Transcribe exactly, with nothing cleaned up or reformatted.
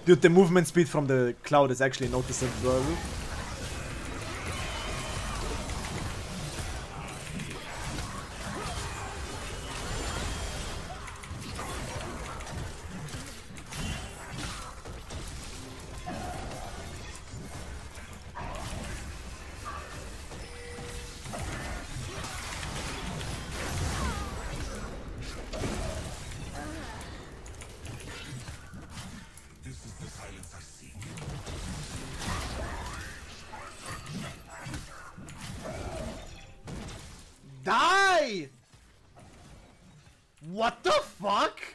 Dude, the movement speed from the cloud is actually noticeable. Die! What the fuck?